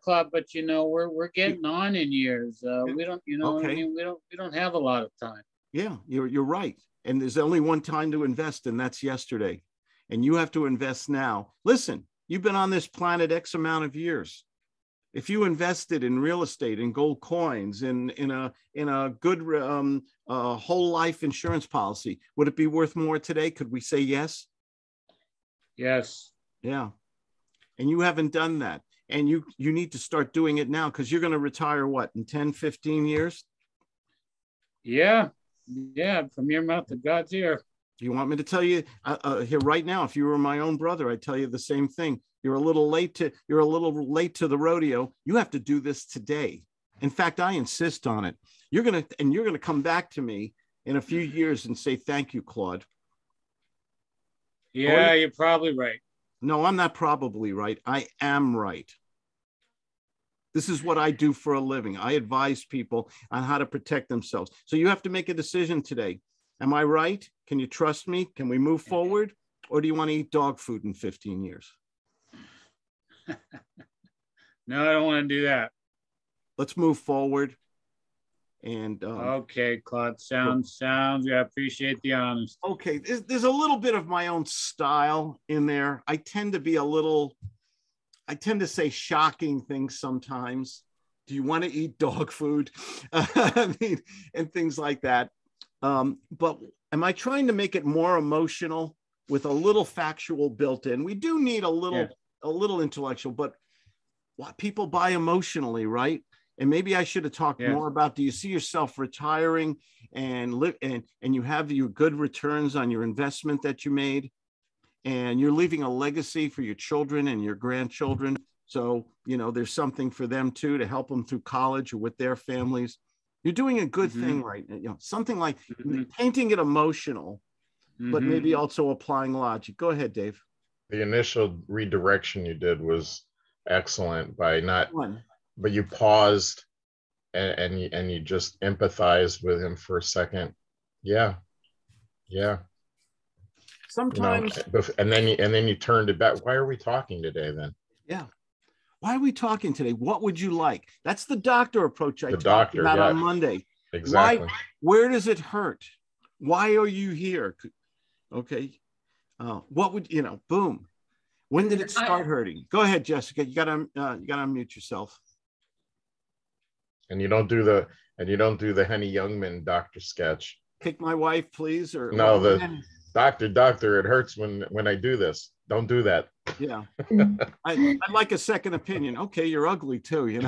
Claude, but you know, we're getting on in years. We don't, you know what I Okay. mean? We don't have a lot of time. Yeah, you're right. And there's only one time to invest, and that's yesterday. And you have to invest now. Listen, you've been on this planet X amount of years. If you invested in real estate, in gold coins, in a good whole life insurance policy, would it be worth more today? Could we say yes? Yes. Yeah. And you haven't done that. And you need to start doing it now, because you're going to retire what, in 10, 15 years? Yeah. Yeah. From your mouth to God's ear. Do you want me to tell you here right now? If you were my own brother, I'd tell you the same thing. You're a little late to the rodeo. You have to do this today. In fact, I insist on it. You're gonna come back to me in a few years and say, thank you, Claude. Yeah, you're probably right. No, I'm not probably right. I am right. This is what I do for a living. I advise people on how to protect themselves. So you have to make a decision today. Am I right? Can you trust me? Can we move forward? Or do you want to eat dog food in 15 years? No, I don't want to do that. Let's move forward. And okay, Claude, sounds good. I appreciate the honesty. Okay, there's a little bit of my own style in there. I tend to say shocking things sometimes. Do you want to eat dog food? I mean, and things like that. But am I trying to make it more emotional with a little factual built in? We do need a little intellectual, but what people buy emotionally, right? And maybe I should have talked more about, do you see yourself retiring and you have your good returns on your investment that you made, and you're leaving a legacy for your children and your grandchildren? So, you know, there's something for them too, to help them through college or with their families. You're doing a good thing right now. You know, something like painting it emotional, but maybe also applying logic. Go ahead, Dave. The initial redirection you did was excellent but you paused and you just empathized with him for a second. Yeah. Sometimes, and then you turned it back. Why are we talking today then? Yeah. Why are we talking today? What would you like? That's the doctor approach I talked about on Monday. Exactly. Where does it hurt? Why are you here? Okay. What would, boom. When did it start hurting? Go ahead, Jessica. You gotta unmute yourself. And you don't do the Henny Youngman doctor sketch. Kick my wife, please, or no, doctor, it hurts when I do this. Don't do that. Yeah. I'd like a second opinion. Okay, you're ugly too, you know.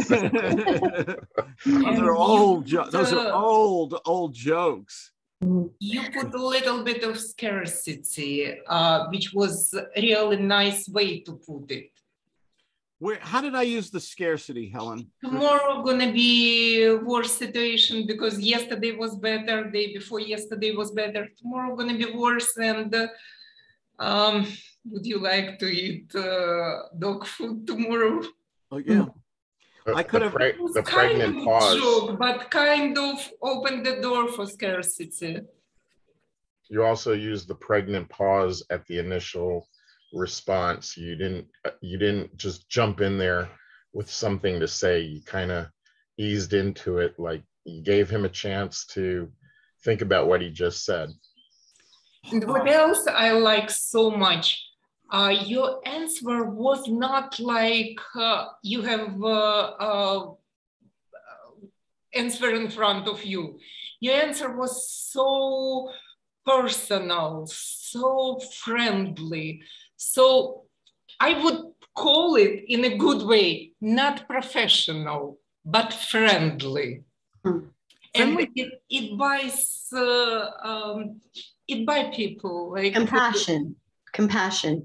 Those are old jokes. You put a little bit of scarcity, which was a really nice way to put it. How did I use the scarcity, Helen? Tomorrow gonna be a worse situation because yesterday was better, day before yesterday was better. Tomorrow gonna be worse, and would you like to eat dog food tomorrow? Oh yeah. I could have the pregnant pause, joke, but kind of opened the door for scarcity. You also used the pregnant pause at the initial response. You didn't just jump in there with something to say. You kind of eased into it, like you gave him a chance to think about what he just said. And what else I like so much, your answer was not like you have answer in front of you. Your answer was so personal, so friendly. So I would call it in a good way, not professional, but friendly. And it buys people like compassion.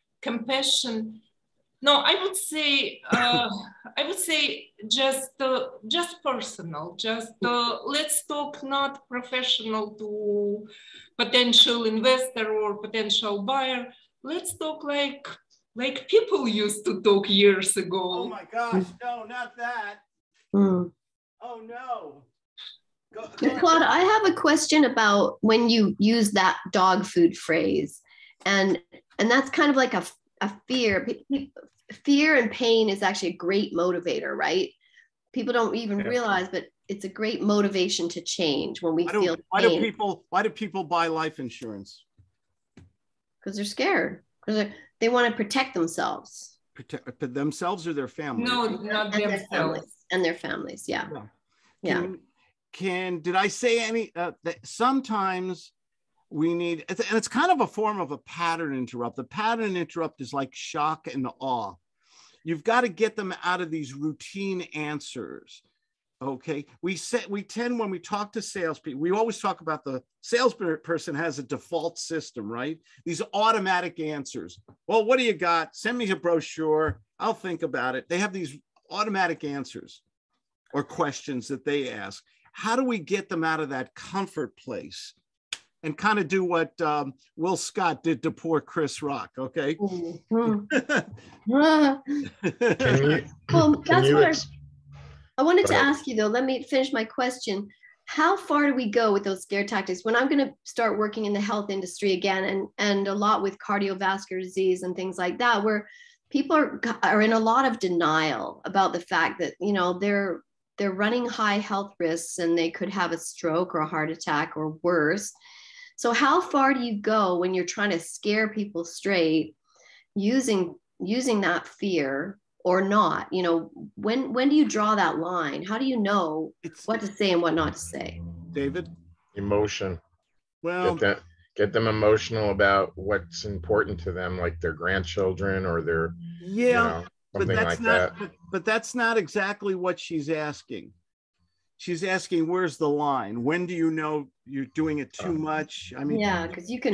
No, I would say just personal. Just let's talk not professional to potential investor or potential buyer. Let's talk like people used to talk years ago. Oh my gosh, no, not that. Oh no. Claude, I have a question about when you use that dog food phrase, and that's kind of like a fear. fear and pain is actually a great motivator, right? People don't even realize, but it's a great motivation to change when we feel pain. Why do people buy life insurance? Because they're scared, because they want to protect themselves. Protect themselves or their family? No, not themselves. And their families, yeah. Did I say any, that sometimes we need, and it's kind of a form of a pattern interrupt. The pattern interrupt is like shock and awe. You've got to get them out of these routine answers. Okay, we tend, when we talk to salespeople, we always talk about the salesperson has a default system, right? These automatic answers. Well, what do you got? Send me a brochure. I'll think about it. They have these automatic answers or questions that they ask. How do we get them out of that comfort place and kind of do what Will Scott did to poor Chris Rock? Okay. Mm-hmm. I wanted to ask you though, let me finish my question. How far do we go with those scare tactics? When I'm going to start working in the health industry again, and a lot with cardiovascular disease and things like that, where people are in a lot of denial about the fact that, you know, they're running high health risks and they could have a stroke or a heart attack or worse. So how far do you go when you're trying to scare people straight using that fear or not? You know, when do you draw that line? How do you know what to say and what not to say? David? Emotion. Well, get them emotional about what's important to them, like their grandchildren or their, something like that. But that's not exactly what she's asking. She's asking, where's the line? When do you know you're doing it too much? I mean, because you can.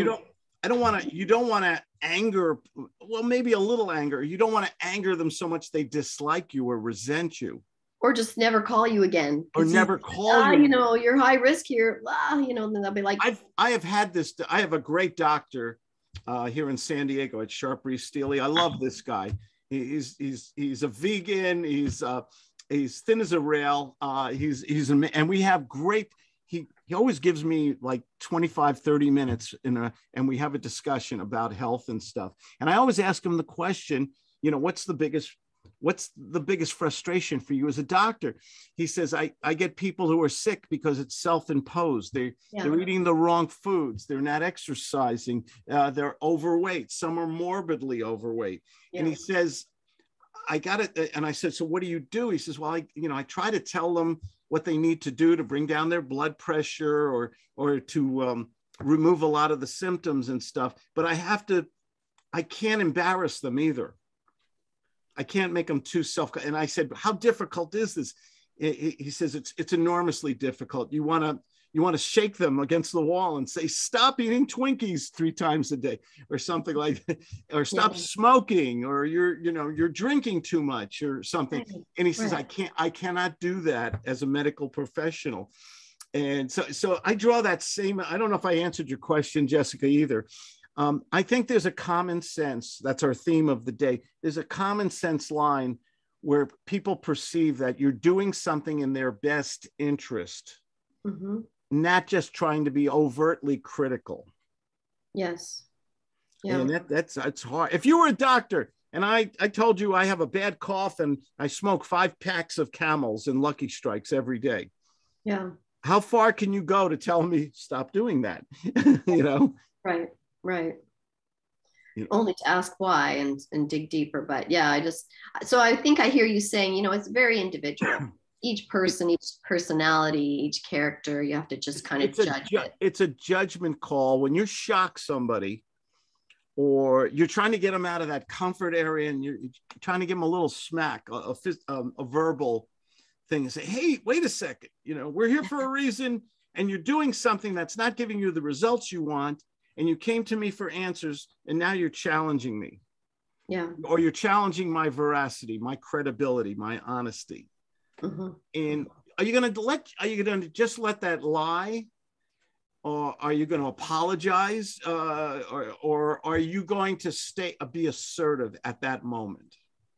You don't want to anger. Well, maybe a little anger. You don't want to anger them so much they dislike you or resent you, or just never call you again. Or never call you. You know, you're high risk here. You know, then they'll be like. I have a great doctor here in San Diego at Sharp Reese Steely. I love this guy. He's a vegan. He's thin as a rail. And we have great. He always gives me like 25, 30 minutes and we have a discussion about health and stuff. And I always ask him the question, you know, what's the biggest frustration for you as a doctor? He says, I get people who are sick because it's self-imposed. They're eating the wrong foods. They're not exercising. They're overweight. Some are morbidly overweight. Yeah. And he says, I got it. And I said, so what do you do? He says, well, I try to tell them what they need to do to bring down their blood pressure or to remove a lot of the symptoms and stuff. But I can't embarrass them either. I can't make them too and I said, how difficult is this? He says, it's enormously difficult. You want to shake them against the wall and say, stop eating Twinkies 3 times a day or something like that, or stop smoking, or you're drinking too much or something. And he says, I cannot do that as a medical professional. And so I draw that same, I don't know if I answered your question, Jessica, either. I think there's a common sense, that's our theme of the day. There's a common sense line where people perceive that you're doing something in their best interest. Mm-hmm. Not just trying to be overtly critical. Yes. Yeah. And that's hard. If you were a doctor and I told you I have a bad cough and I smoke 5 packs of Camels and Lucky Strikes every day. Yeah. How far can you go to tell me stop doing that? Right. Only to ask why and dig deeper. But yeah, I think I hear you saying, it's very individual. Each person, each personality, each character, you have to just kind of judge it. It's a judgment call. When you shock somebody or you're trying to get them out of that comfort area and you're trying to give them a little smack, a verbal thing, and say, hey, wait a second, we're here for a reason, and you're doing something that's not giving you the results you want, and you came to me for answers, and now you're challenging me. Yeah. Or you're challenging my veracity, my credibility, my honesty. Mm-hmm. And are you going to just let that lie, or are you going to apologize, or are you going to be assertive at that moment?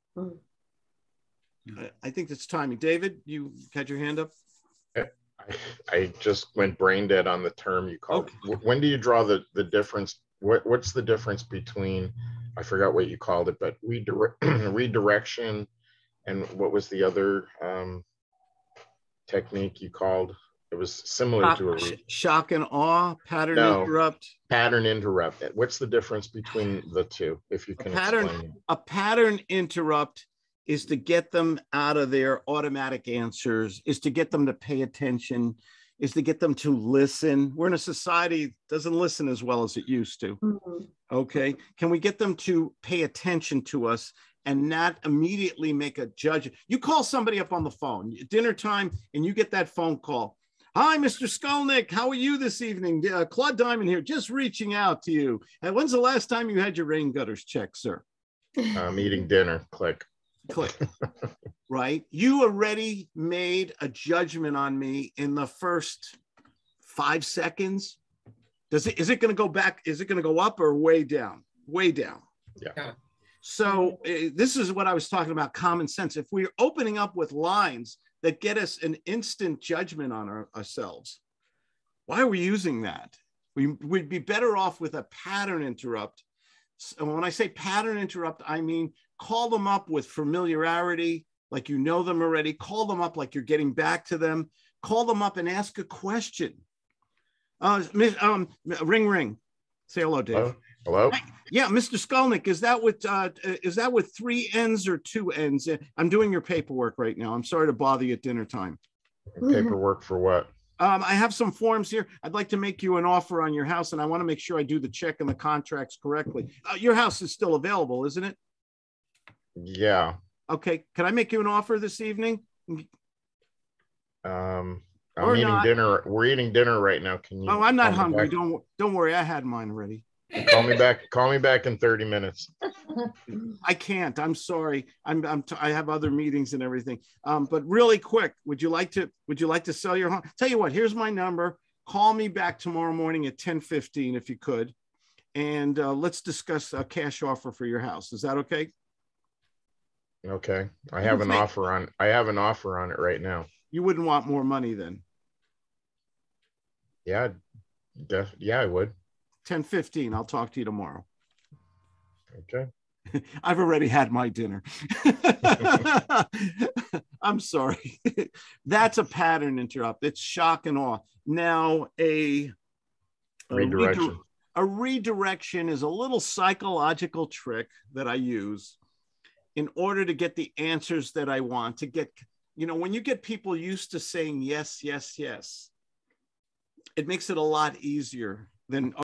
I think it's timing. David, you had your hand up. I just went brain dead on the term you called. Okay. When do you draw the difference? What's the difference between I forgot what you called it, but redirection. And what was the other technique you called? It was similar to a shock and awe, pattern interrupt. Pattern interrupt. What's the difference between the two, if you can explain? A pattern interrupt is to get them out of their automatic answers, is to get them to pay attention, is to get them to listen. We're in a society that doesn't listen as well as it used to. Okay. Can we get them to pay attention to us and not immediately make a judgment? You call somebody up on the phone, dinner time, and you get that phone call. Hi, Mr. Skolnick. How are you this evening? Claude Diamond here, just reaching out to you. And when's the last time you had your rain gutters checked, sir? I'm eating dinner. Click. Click. Right? You already made a judgment on me in the first 5 seconds. Is it going to go back? Is it going to go up or way down? Way down. Yeah. So this is what I was talking about, common sense. If we're opening up with lines that get us an instant judgment on ourselves, why are we using that? We'd be better off with a pattern interrupt. So when I say pattern interrupt, I mean call them up with familiarity, like you know them already. Call them up like you're getting back to them. Call them up and ask a question. Ring, ring. Say hello, Dave. Hello. Yeah, Mr. Skolnick, is that with 3 N's or 2 N's? I'm doing your paperwork right now. I'm sorry to bother you at dinner time. Paperwork for what? I have some forms here. I'd like to make you an offer on your house, and I want to make sure I do the check and the contracts correctly. Your house is still available, isn't it? Yeah. Okay. Can I make you an offer this evening? I'm eating dinner. We're eating dinner right now. Can you? Oh, I'm not hungry. Don't worry. I had mine already. Call me back. Call me back in 30 minutes. I can't. I'm sorry. I have other meetings and everything. But really quick, would you like to sell your home? Tell you what. Here's my number. Call me back tomorrow morning at 10:15 if you could, and let's discuss a cash offer for your house. Is that okay? Okay. I have an offer on it right now. You wouldn't want more money then? Yeah. Yeah, I would. 10:15. I'll talk to you tomorrow. Okay. I've already had my dinner. I'm sorry. That's a pattern interrupt. It's shock and awe. Now, a redirection is a little psychological trick that I use in order to get the answers that I want to get. You know, when you get people used to saying yes, yes, yes, it makes it a lot easier than